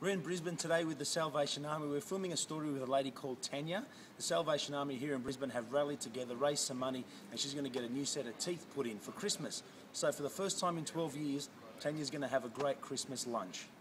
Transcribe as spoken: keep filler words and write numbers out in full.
We're in Brisbane today with the Salvation Army. We're filming a story with a lady called Tanya. The Salvation Army here in Brisbane have rallied together, raised some money, and she's going to get a new set of teeth put in for Christmas. So for the first time in twelve years, Tanya's going to have a great Christmas lunch.